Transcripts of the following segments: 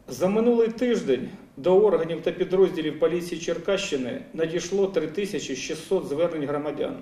За минулий тиждень до органів та підрозділів поліції Черкащини надійшло 3600 звернень громадян.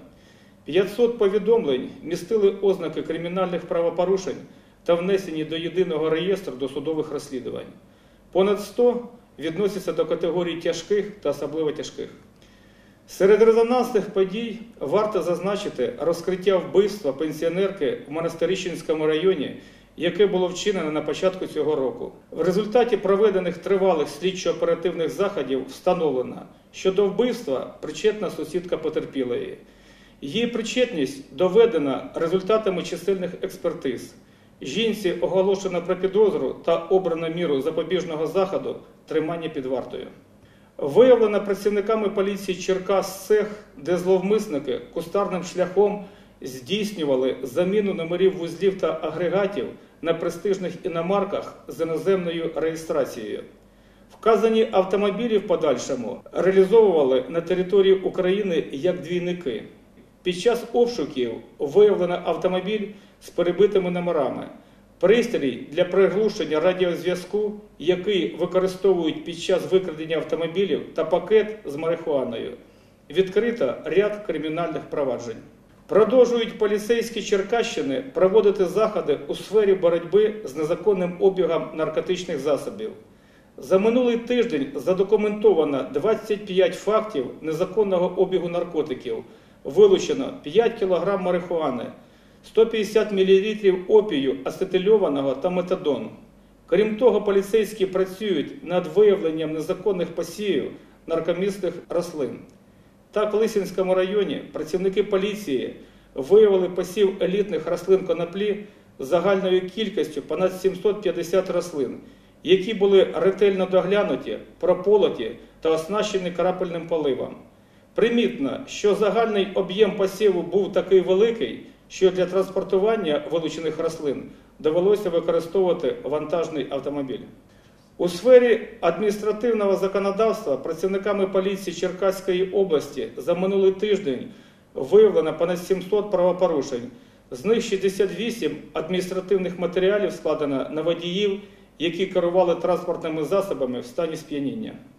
500 повідомлень містили ознаки кримінальних правопорушень та внесені до єдиного реєстру досудових розслідувань. Понад 100 відносяться до категорій тяжких та особливо тяжких. Серед резонансних подій варто зазначити розкриття вбивства пенсіонерки в Монастирищенському районі, яке було вчинено на початку цього року. В результаті проведених тривалих слідчо-оперативних заходів встановлено, що до вбивства причетна сусідка потерпілої. Її причетність доведена результатами чисельних експертиз. Жінці оголошено про підозру та обрано міру запобіжного заходу тримання під вартою. Виявлено працівниками поліції Черкас цех, де зловмисники кустарним шляхом здійснювали заміну номерів вузлів та агрегатів на престижних іномарках з іноземною реєстрацією. Вказані автомобілі в подальшому реалізовували на території України як двійники. Під час обшуків виявлено автомобіль з перебитими номерами, пристрій для приглушення радіозв'язку, який використовують під час викрадення автомобілів, та пакет з марихуаною. Відкрито ряд кримінальних проваджень. Продовжують поліцейські Черкащини проводити заходи у сфері боротьби з незаконним обігом наркотичних засобів. За минулий тиждень задокументовано 25 фактів незаконного обігу наркотиків, вилучено 5 кг марихуани, 150 мл опію ацетильованого та метадону. Крім того, поліцейські працюють над виявленням незаконних посівів наркомісних рослин. Так, в Лисинському районі працівники поліції виявили посів елітних рослин коноплі з загальною кількістю понад 750 рослин, які були ретельно доглянуті, прополоті та оснащені крапельним поливом. Примітно, що загальний об'єм посіву був такий великий, що для транспортування вилучених рослин довелося використовувати вантажний автомобіль. У сфері адміністративного законодавства працівниками поліції Черкаської області за минулий тиждень виявлено понад 700 правопорушень. З них 68 адміністративних матеріалів складено на водіїв, які керували транспортними засобами в стані сп'яніння.